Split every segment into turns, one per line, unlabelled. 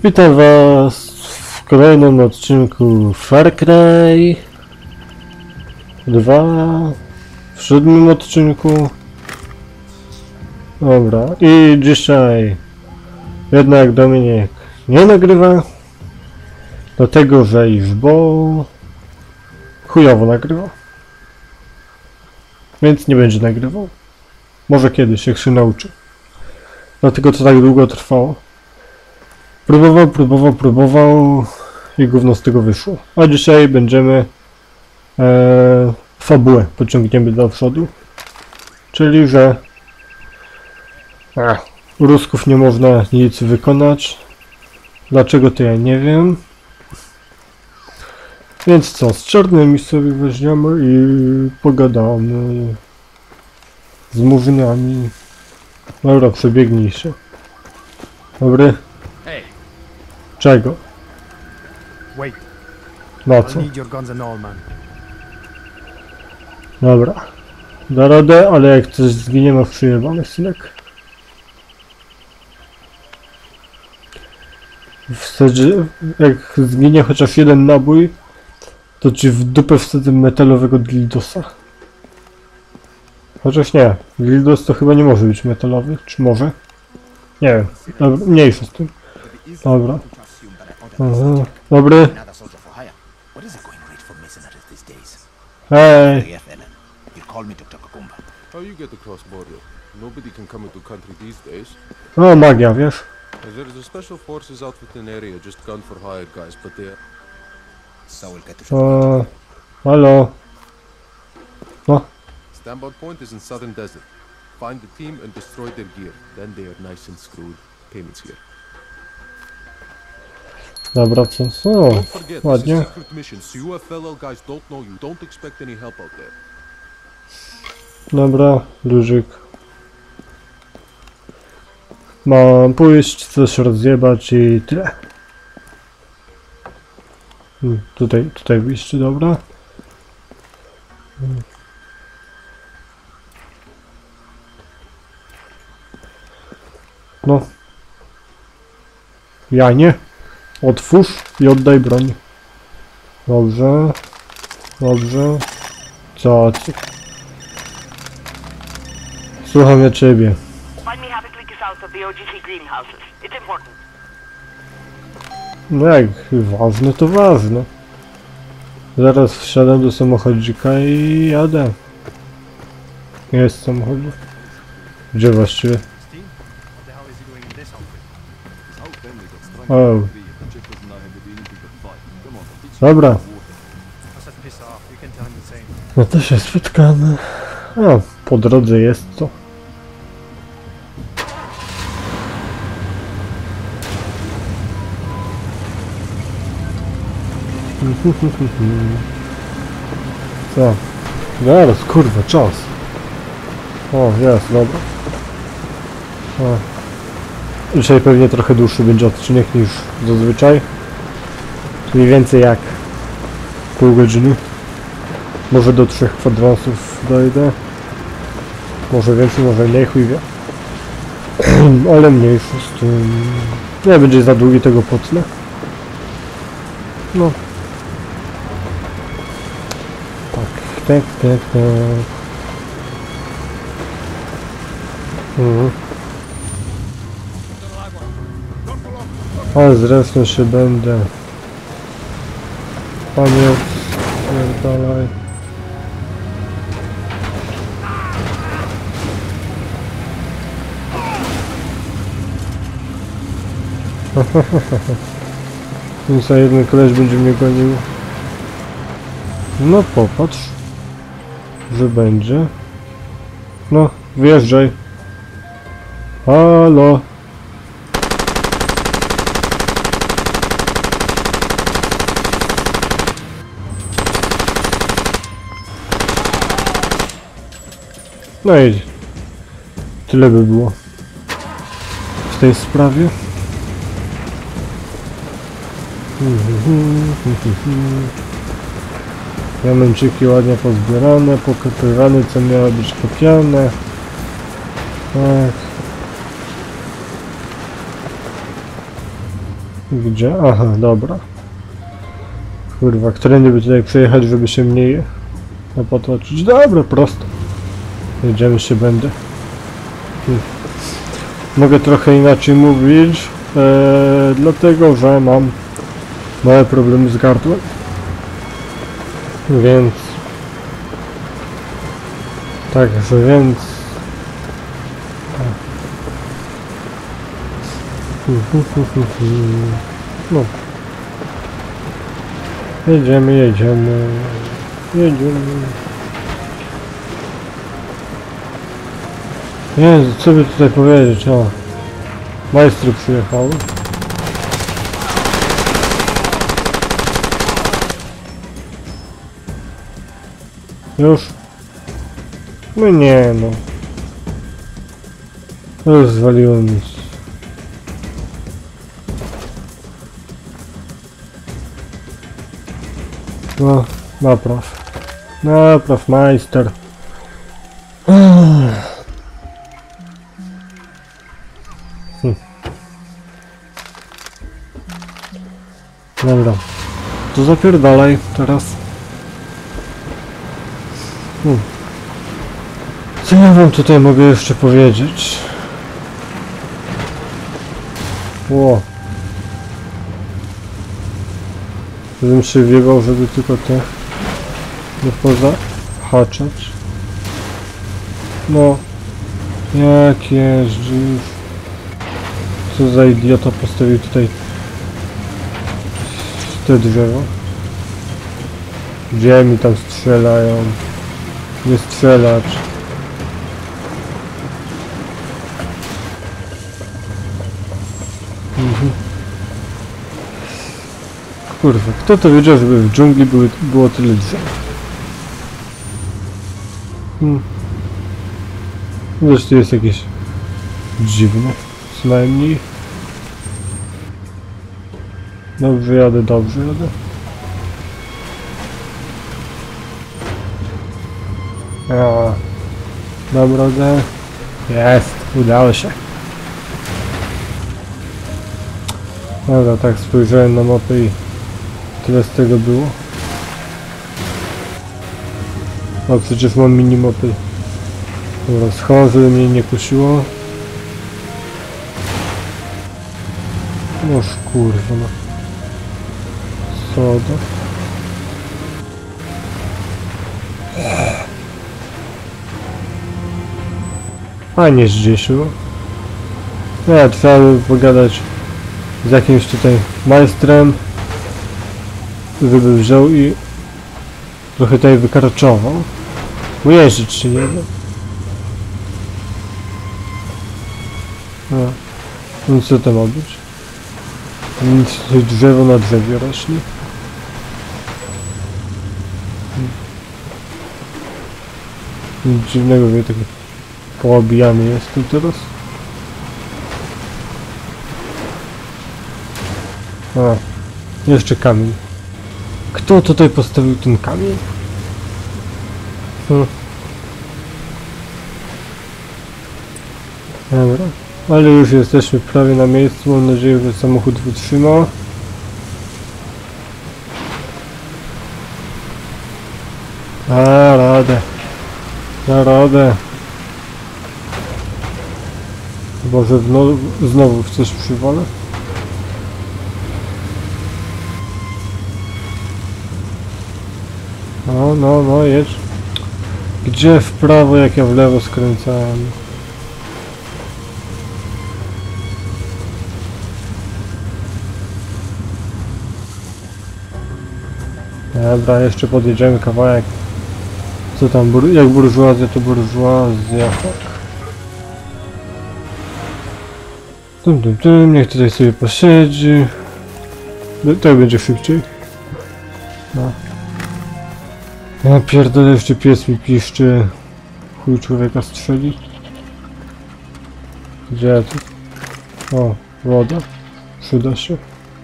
Witam was w kolejnym odcinku Far Cry 2, w 7. odcinku. Dobra, i dzisiaj jednak Dominik nie nagrywa, dlatego że bo chujowo nagrywa, więc nie będzie nagrywał. Może kiedyś, jak się nauczy. Dlatego to tak długo trwało. Próbował i gówno z tego wyszło. A dzisiaj będziemy fabułę pociągniemy do przodu. Czyli, że u Rusków nie można nic wykonać. Dlaczego to ja nie wiem. Więc co, z czarnymi sobie weźmiemy i pogadamy z murzynami. Dobra, przebiegnij się. Dobry. Czego?
Wait.
Na co?
Need your guns and all, man.
Dobra. Da radę, ale jak coś zginie, masz przyjebane, synek. Jak zginie chociaż jeden nabój, to ci w dupę wsadzę metalowego dildosa. Chociaż nie. Dildos to chyba nie może być metalowy, czy może? Nie wiem. Dobra, mniejszy z tym. Dobra. Aha. Dobry. Hej. O, magia, wiesz? O, halo. No.
Standby point is in southern desert. Find the team and destroy their gear. Then they are nice and screwed. Payments here.
Dobra, co? O,
Don't forget, this is
ładnie.
secret mission, so you FLL guys don't know you. Don't expect any help out there.
Dobra, luzik. Mam pójść, coś rozjebać i tyle. Tutaj wyjście, dobra. No. Janie. Otwórz i oddaj broń. Dobrze. Dobrze. Co ty? Słucham ja ciebie.
Find me half a click south of the OGC greenhouses. It's important.
No jak ważne, to ważne. Zaraz wsiadam do samochodzika i jadę. Jest samochód. Gdzie właściwie? O. Dobra. No to się spotkamy. A, po drodze jest to. Co? Zaraz, kurwa, czas. O, jest, dobra. O. Dzisiaj pewnie trochę dłuższy będzie odcinek niż zazwyczaj. Mniej więcej jak pół godziny. Może do 3 kwadransów dojdę. Może więcej, może mniej, chuj wie. Ale mniejszy z tym. Nie będzie za długi, tego potnę. No. Tak. Ale zresztą się będę. Panie, pierdalaj. Więc za jeden koleś będzie mnie gonił. No popatrz, że będzie. No, wjeżdżaj. Halo. No i tyle by było w tej sprawie. Diamenciki ładnie pozbierane, pokopywane, co miało być kopiane. Tak. Gdzie? Aha, dobra. Kurwa, którędy by tutaj przejechać, żeby się mniej potoczyć? Dobra, prosto. Jedziemy się będę. Mogę trochę inaczej mówić, dlatego że mam małe problemy z gardłem. Więc... Także więc... No. Jedziemy. Jezu, co by tutaj powiedzieć? O, majstry przyjechały. Już? No nie no. Już zwaliłem nic. No, napraw majster. Dobra, to zapierdalaj teraz. Co ja wam tutaj mogę jeszcze powiedzieć? Ło. Żebym się wjebał, żeby tylko te nie pozahaczać. No. Jak jeździsz? Co za idiota postawił tutaj te drzewo? Gdzie mi tam strzelają? Nie strzelać. Kurwa, kto to wiedział, żeby w dżungli było tyle drzew? Zresztą jest jakieś dziwne, co najmniej. Dobrze jadę. A, dam radę. Jest, udało się. Dobra, tak spojrzałem na mapę i tyle z tego było. O, przecież mam minimapy. Dobra, schowam, żeby mnie nie kusiło. Noż kurwa, no. Soda. A nie zdziesiło. Nie, trzeba by pogadać z jakimś tutaj majstrem, żeby wziął i trochę tutaj wykarczował. Bo jeździć się nie da. No. No co to ma być? Nic, drzewo na drzewie rośnie. Nic dziwnego, wie, taki poobijany jestem teraz. A, jeszcze kamień. Kto tutaj postawił ten kamień? Dobra, ale już jesteśmy prawie na miejscu. Mam nadzieję, że samochód wytrzyma. Da radę. Chyba, że znowu w coś przywalę. No, jedź. Gdzie w prawo, jak ja w lewo skręcałem? Dobra, jeszcze podjedziemy kawałek. Co tam, jak burżuazja, to burżuazja. Niech tutaj sobie posiedzi. Tak będzie szybciej. No. Ja pierdolę, jeszcze pies mi piszczy. Chuj człowieka strzeli. Gdzie tu? O, woda. Przyda się.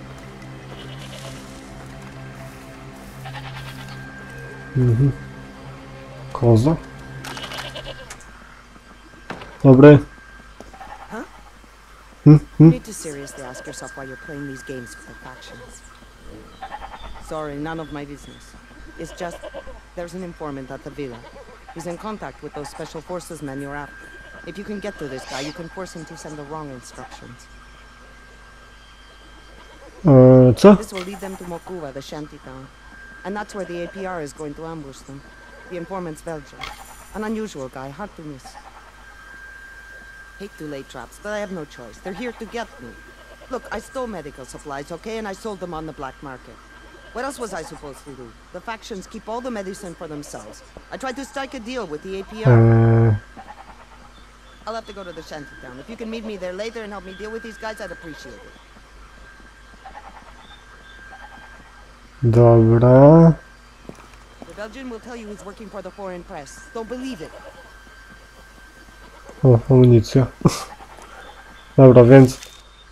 Koza. Dobry. Hmm?
You need to seriously ask yourself why you're playing these games with the factions. Sorry, none of my business. It's just, there's an informant at the villa. He's in contact with those special forces men you're after. If you can get to this guy, you can force him to send the wrong instructions.
Co?
This will lead them to Mokuva, the shanty town. And that's where the APR is going to ambush them. The informant's Belgian. An unusual guy, hard to miss. Hate to lay traps, but I have no choice. They're here to get me. Look, I stole medical supplies, okay, and I sold them on the black market. What else was I supposed to do? The factions keep all the medicine for themselves. I tried to strike a deal with the APR. I'll have to go to the shanty town. If you can meet me there later and help me deal with these guys, I'd appreciate it.
Dobra.
The Belgian will tell you he's working for the foreign press. Don't believe it.
O, amunicja. Dobra, więc...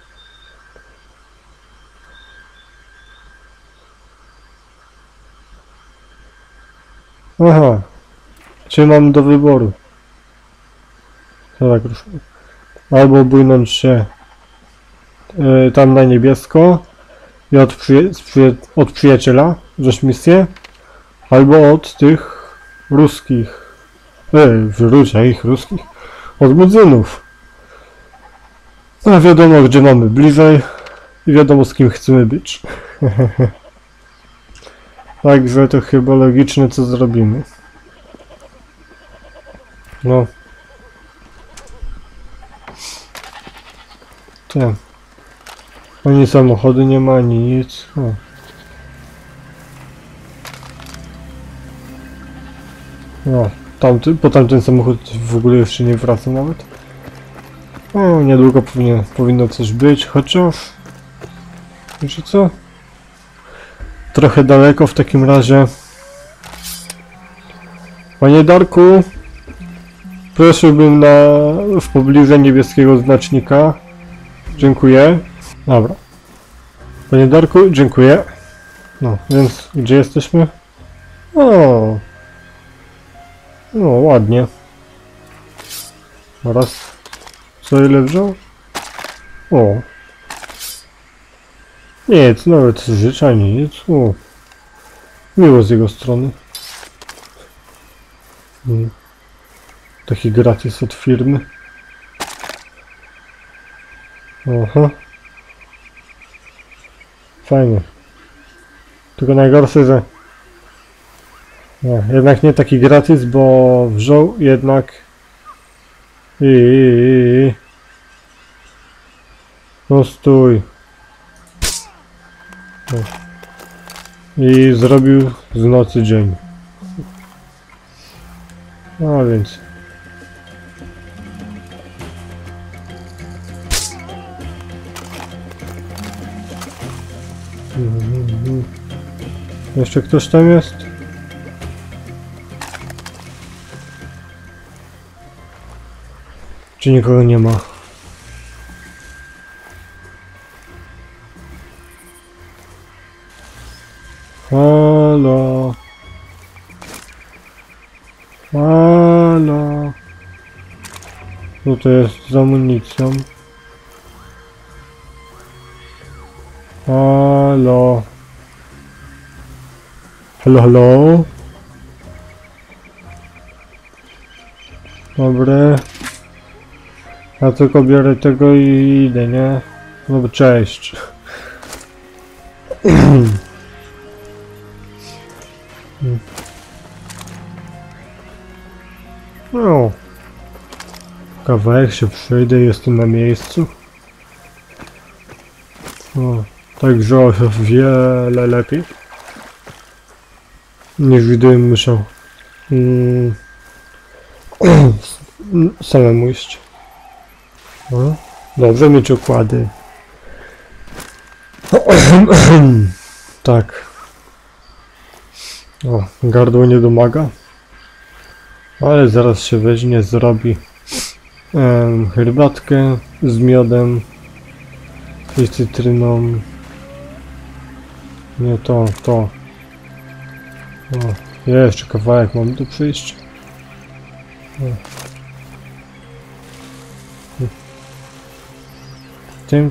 Aha. Czy mam do wyboru? Tak, proszę. Albo bójnąć się tam na niebiesko i od przyjaciela wziąć misję, albo od tych ruskich, wrócia ich ruskich, od budzynów. No wiadomo, gdzie mamy bliżej i wiadomo, z kim chcemy być. Także to chyba logiczne, co zrobimy. No. Tak. Ani samochody nie ma, ani nic. O. No, po tamten samochód w ogóle jeszcze nie wraca nawet. O, niedługo powinno coś być, chociaż... Wiecie co? Trochę daleko w takim razie. Panie Darku, prosiłbym w pobliżu niebieskiego znacznika. Dziękuję. Dobra. Panie Darku, dziękuję. No, więc gdzie jesteśmy? O, no ładnie. Oraz co ile wziął? O. Nic, nawet życzę, nic. O. Miło z jego strony. Taki gratis od firmy. Aha. Fajnie. Tylko najgorsze, że... No, jednak nie taki gratis, bo wziął jednak... No stój. O. I zrobił z nocy dzień. No więc... Jeszcze ktoś tam jest? Czy nikogo nie ma? Halo? Halo? Co to jest z amunicją? Halo? Halo, halo? Dobre. Ja tylko biorę tego i idę, nie? No bo cześć. No. Kawałek się przejdę, jestem na miejscu. O, także o wiele lepiej niż gdybym musiał samemu iść. No, dobrze mieć okłady. Tak. O, gardło nie domaga. Ale zaraz się weźmie, zrobi herbatkę z miodem i cytryną. Nie to. O, jeszcze kawałek mam do przyjść. Tym.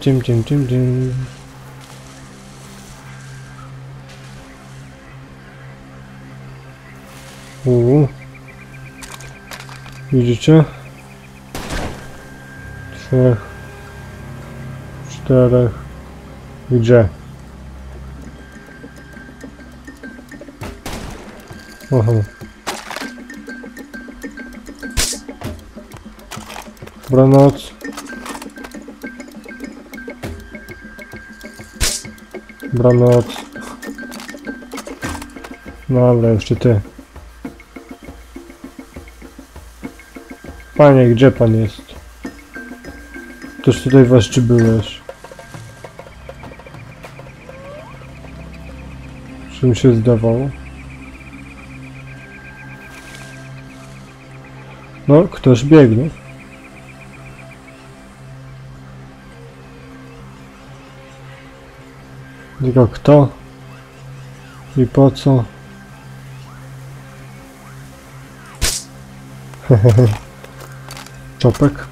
Widzicie? 3, 4. Gdzie? Aha. Dobranoc. Dobranoc. Dobra, jeszcze ty. Panie, gdzie pan jest? Toż tutaj właśnie byłeś. Czy mi się zdawało? No, ktoś biegnie. Tylko kto? I po co? Hehehe. Czopek.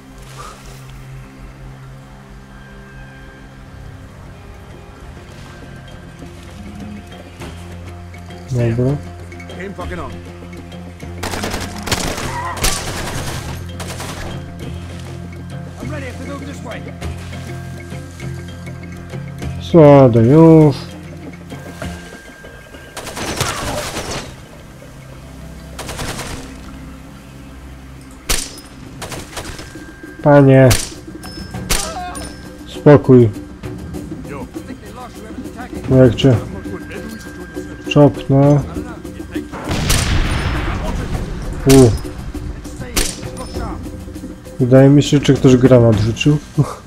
Dobra.
Game fucking on. I'm ready to move this way.
Sładę już. Panie. Spokój. No jak cię czopnę. Wydaje mi się, czy ktoś granat rzucił.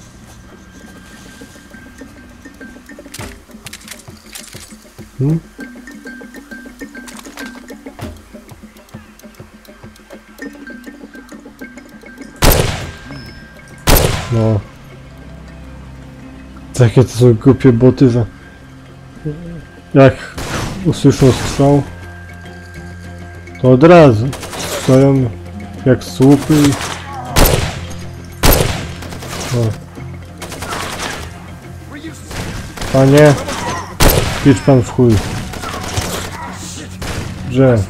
No. Takie to są głupie boty, że jak usłyszą strzał, to od razu stoją jak słupy i... No. Panie, idź pan w chuj. Że?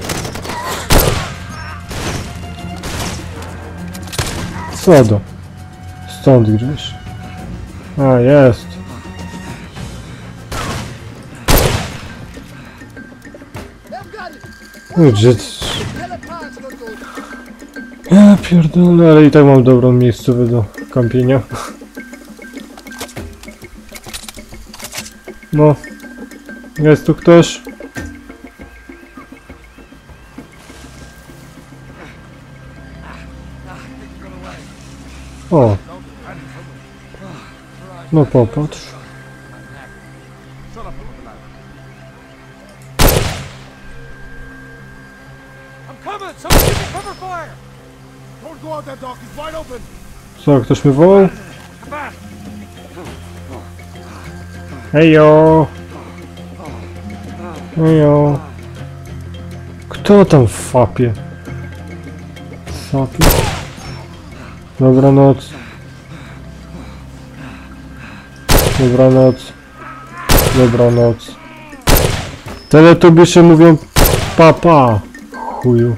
Co do? Stąd gdzieś. A, jest. Gdzie? Ja pierdolę, ale i tak mam dobrą miejscówkę do kampienia. No. Jest tu ktoś? O. No popatrz. Co, ktoś mnie wołał? Hejo! Hejo! Kto tam w fapie? Fapie? Dobranoc. Dobranoc. Dobranoc. Teletubisze mówią papa. Chuju.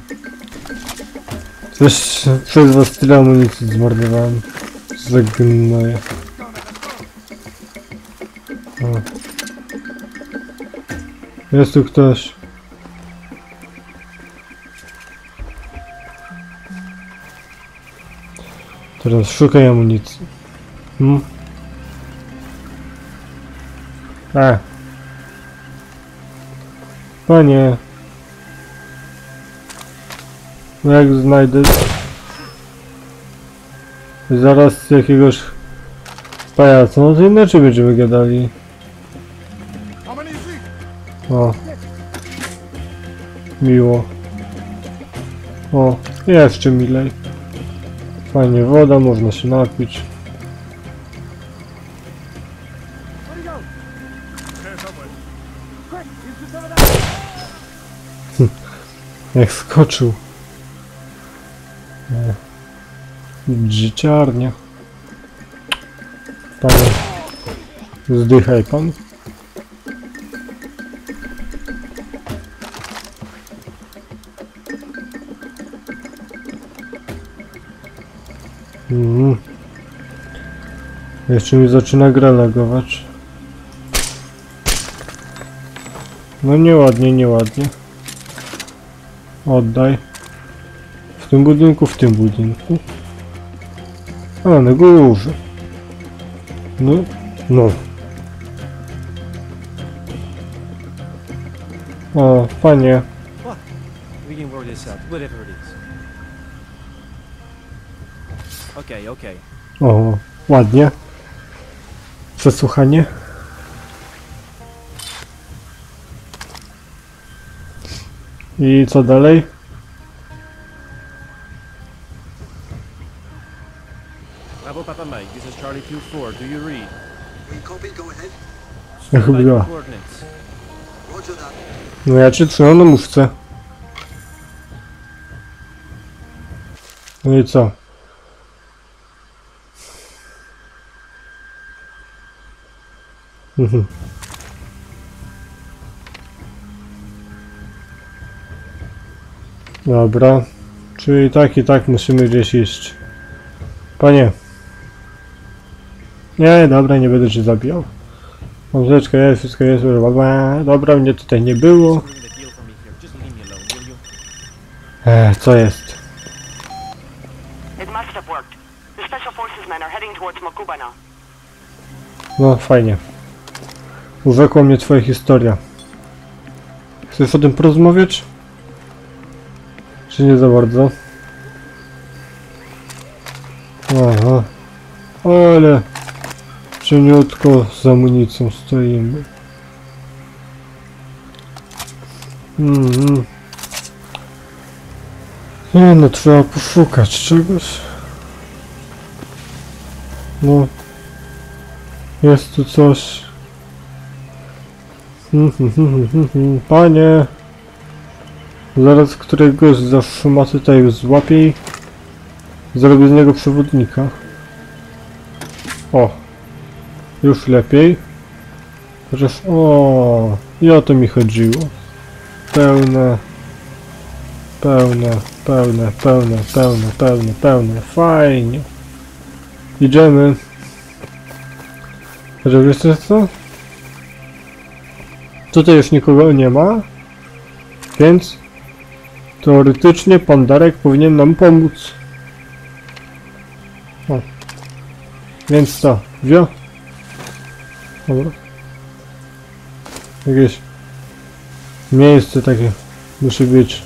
Też przez was tyle amunicji zmarnowałem. Zagnoję. Jest tu ktoś. Teraz szukaj amunicji. Panie. No jak znajdę... Zaraz jakiegoś... pajaca, no to inaczej będziemy gadali. O. Miło. O, jeszcze milej. Fajnie, woda, można się napić. Jak skoczył. Dzieciarnia. Panie, zdychaj pan. Jeszcze mi zaczyna gra lagować. No nieładnie, nieładnie. Oddaj. W tym budynku, w tym budynku. A, na górze. No, no. O, panie.
What? We can work this out, whatever it is. Okay, okay.
O, ładnie. Przesłuchanie. I co dalej?
Bravo Papa Mike, this is Charlie 2-4, do you read?
We copy, go ahead.
Jak
Provide
była.
coordinates.
Roger that.
No ja cię trzymam na muszce. No i co? Mhm. Dobra. Czyli tak i tak musimy gdzieś iść. Panie. Nie, dobra, nie będę cię zabijał. Muzyczka jest, wszystko jest, dobra, mnie tutaj nie było.
Screwing the deal for me here. Just leave me alone, will you?
Co jest?
It must have worked. The Special Forces men are heading towards Mokuba now.
No, fajnie. Urzekła mnie twoja historia. Chcesz o tym porozmawiać? Czy nie za bardzo? Aha. Ale cieniutko z amunicją stoimy. Nie no, trzeba poszukać czegoś. No. Jest tu coś. Panie. Zaraz któregoś zaszyma tutaj złapię i zrobię z niego przewodnika. O. Już lepiej. Chociaż o, i o to mi chodziło. Pełne. Pełne. Fajnie. Idziemy. Chociaż wiecie co? Tutaj już nikogo nie ma. Więc teoretycznie pan Darek powinien nam pomóc. O. Więc co? Wio? Dobra. Jakieś miejsce takie musi być.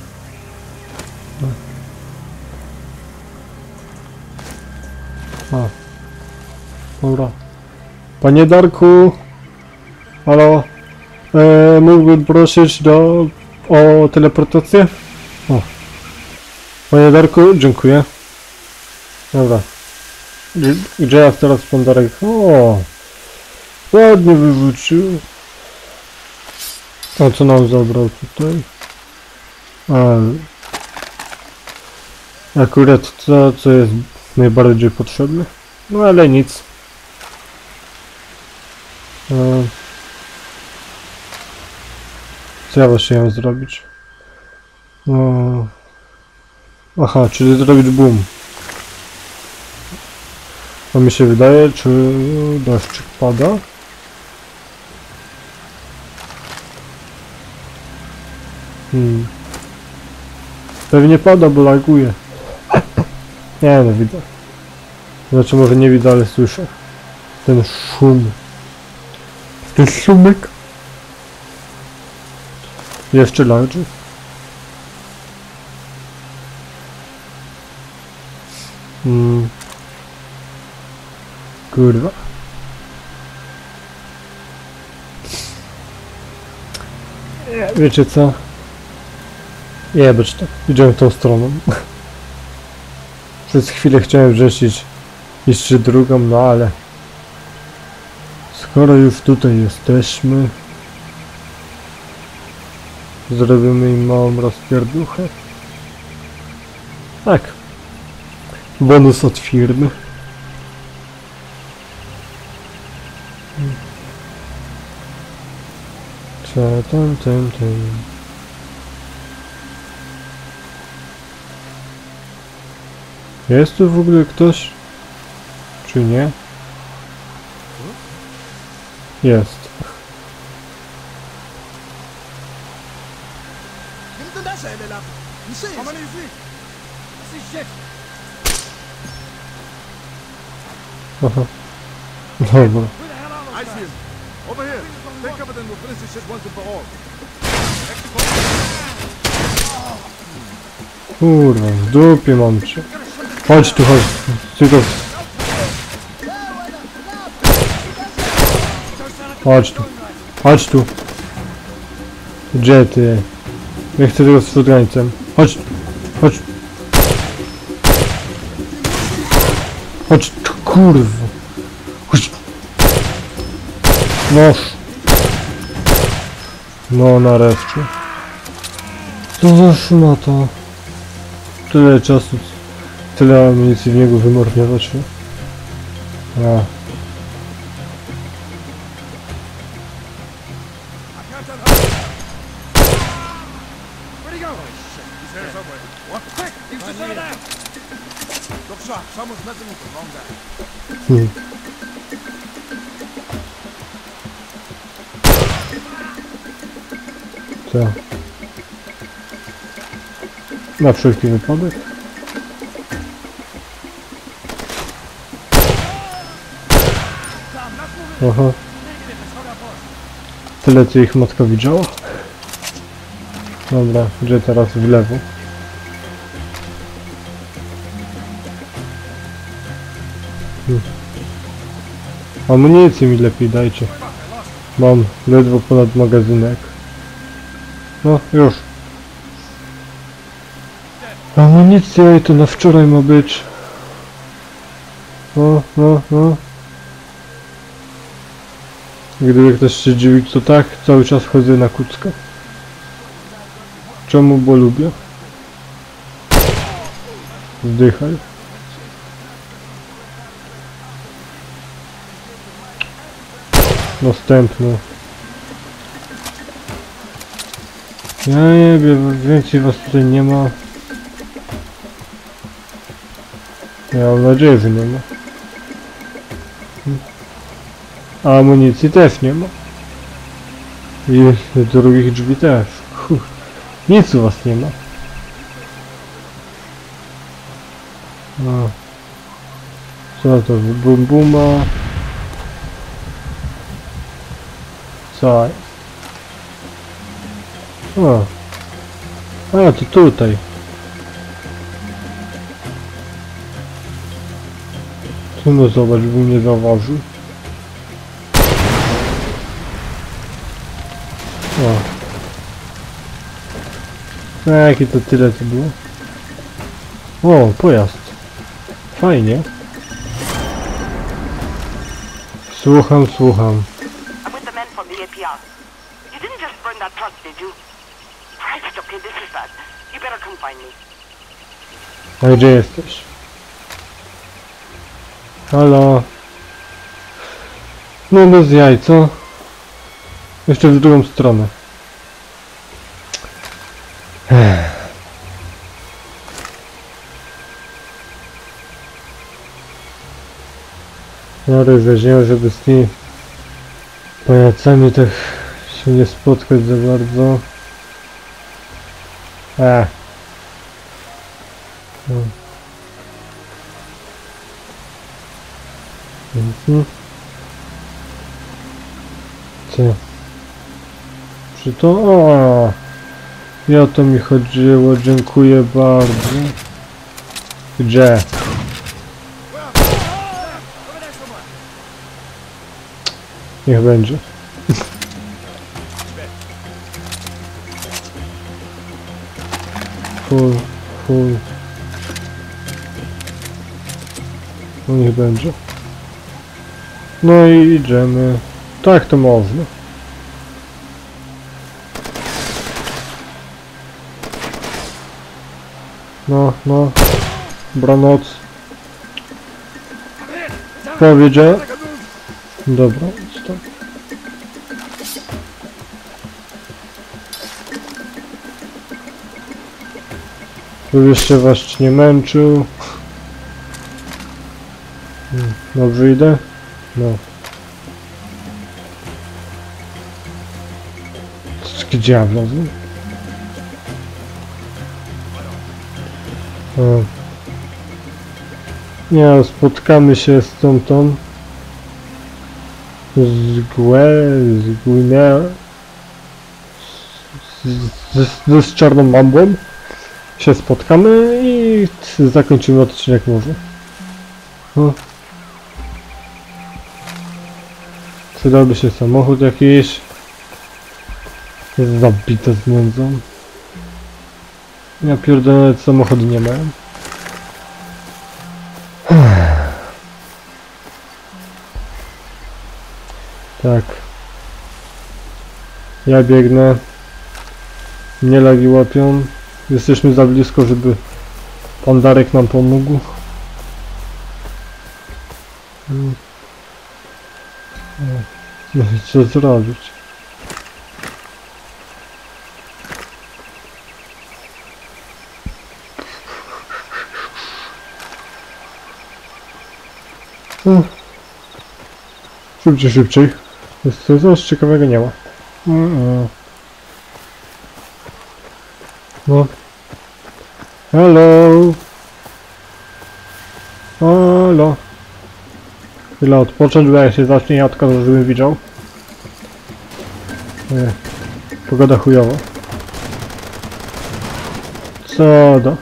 O. Dobra. Panie Darku! Halo? Mógłbym prosić o teleportację? O. Panie Darku, dziękuję. Dobra. Gdzie jest teraz pan Darek? O! Ładnie wywrócił. A co nam zabrał tutaj? Akurat to, co jest najbardziej potrzebne. No ale nic. Co ja właśnie miałem zrobić? Aha, czyli zrobić boom. To mi się wydaje, czy deszczyk pada? Pewnie pada, bo laguje. Nie no, widzę. Znaczy może nie widzę, ale słyszę. Ten szum. Ten szumek. Jeszcze lagrzy. Kurwa. Wiecie co? Jebać to. Idziemy tą stroną. Przez chwilę chciałem wrzesić jeszcze drugą, no ale skoro już tutaj jesteśmy, zrobimy im małą rozpierduchę. Tak. Bonus od firmy. Ten. Jest tu w ogóle ktoś? Czy nie? Jest.
Come on, easy. See shit.
Aha. Dobra.
Where the hell are those I see him. Over here. Take cover, then we'll finish this shit once and for all.
Kurwa, w dupie mam cię. Chodź tu, chodź. Tylko... Chodź tu. Chodź tu. Gdzie ty? Nie chcę tego z szutgańcem. Chodź. Chodź. Chodź tu, kurwa. Chodź. Noż. No nareszcie. Co za szmata. Tyle czasu, tyle amunicji w niego wymordować. A.
Where'd he go? Oh, shit. He's here somewhere. What? Quick! He's just over there! Look sharp. Someone's messing with the wrong guy.
Co? Na wszelki wypadek? Aha. Tyle co ich matka widziała? Dobra, gdzie teraz w lewo? Amunicję mi lepiej dajcie. Mam ledwo ponad magazynek. No, już. Amunicja i to na wczoraj ma być. No. Gdyby ktoś się dziwił, to tak, cały czas chodzę na kucka. Czemu? Bo lubię. Zdychaj. Następny. Ja nie wiem, więcej was tutaj nie ma. Ja mam nadzieję, że nie ma. A amunicji też nie ma. I drugich drzwi też. Nic u was nie ma. No. Co to? Buma. Co? O. A, to tutaj. No zobacz, bym nie zauważył. O. No jakie to tyle to było? O, pojazd. Fajnie. Słucham.
I'm with the men from the APR. You didn't just burn that truck, did you? Christ, okay, this is bad. You better come find me.
A gdzie jesteś? Halo? No bez jaj, co? Jeszcze w drugą stronę. No weźmiemy, żeby z tymi pajacami tak się nie spotkać za bardzo. No. Co? Czy to? O! I o to mi chodziło, dziękuję bardzo. Gdzie? Niech będzie. Full. No niech będzie. No i idziemy. Tak to można. No. Dobranoc. Powiedział. Dobra, stop. Żeby jeszcze was nie męczył. Dobrze idę? No. Gdzie ja wlazłem? Nie, spotkamy się z tą z czarną mambą się spotkamy i zakończymy odcinek może. No. Przydałby się samochód jakiś. Jest zabite z nędzą. Ja pierdolę, samochody nie mają. Tak. Ja biegnę. Mnie lagi łapią. Jesteśmy za blisko, żeby pan Darek nam pomógł. No i co zrobić? Szybciej, szybciej. Coś ciekawego nie ma. No. Hello. Halo. Chwilę odpocząć, bo jak się zacznie jadka, to żebym widział. Nie. Pogoda chujowa. Co do?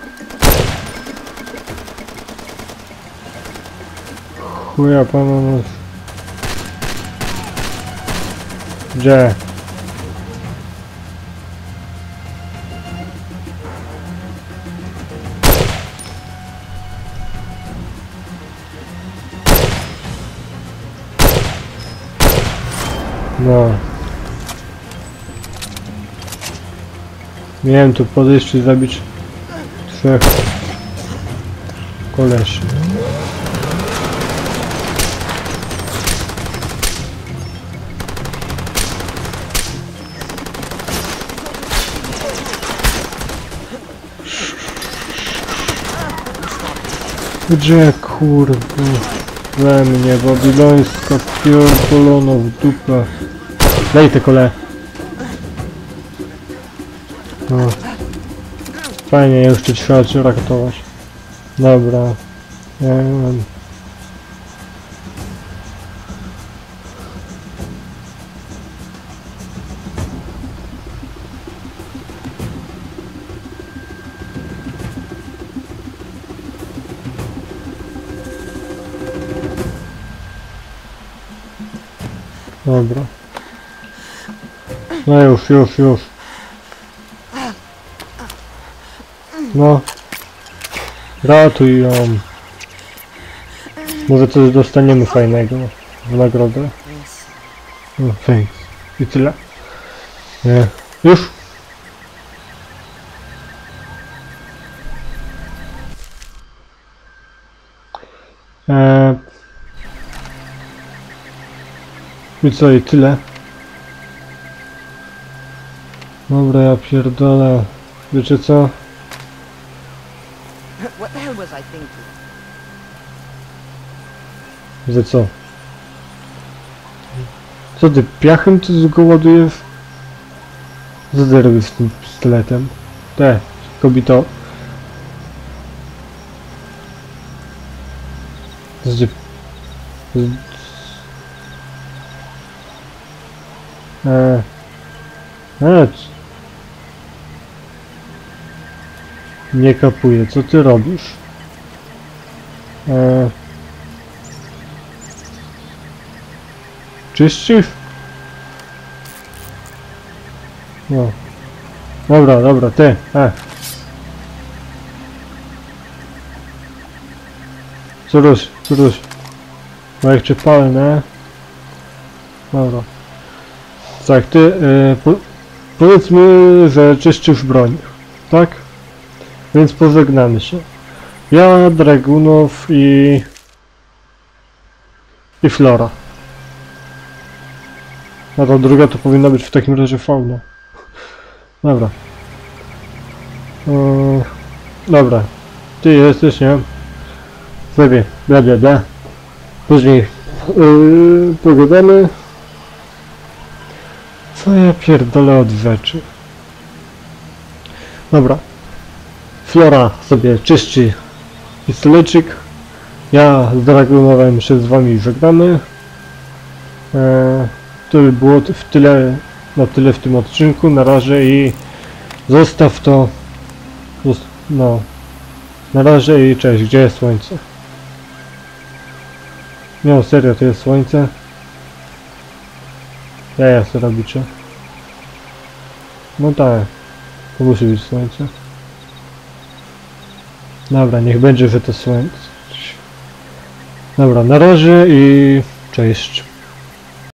Chuja pana nas. Gdzie? No. Miałem tu podejść i zabić 3 kolesi. Gdzie kurwa? We mnie, babilońska pierdolona w dupę. Daj te kole. No. Fajnie, jeszcze trzeba cię ratować. Dobra. Ja mam. Dobra. No już. No. Ratuj ją. Może coś dostaniemy fajnego w nagrodę. No, thanks. I tyle. Nie. Już? I co, i tyle? Dobra, ja pierdolę. Wiecie co?
What the hell was I thinking?
Że co? Co ty, piachem ty go ładujesz? Co ty robisz z tym pistoletem? Te, kobito. Nie kapuję, co ty robisz? Czyścisz? No. Dobra, ty, Co rusz? Bo jak cię palnę. Dobra. Tak, ty, powiedzmy, że czyścisz broń, tak? Więc pożegnamy się. Ja, Dragunow i Flora. A ta druga to powinna być w takim razie fauna. Dobra. Dobra. Ty jesteś, nie? Sobie, bla bla bla. Później pogadamy. Co ja pierdolę od rzeczy. Dobra. Flora sobie czyści pistolecik. Ja z Dragunowem się z wami żegnamy. To by było na tyle w tym odcinku. Na razie i zostaw to. No. Na razie i cześć. Gdzie jest słońce? No serio, to jest słońce? Ja co robicie? No tak. To musi być słońce. Dobra, niech będzie, że to słońce. Dobra, na razie i cześć.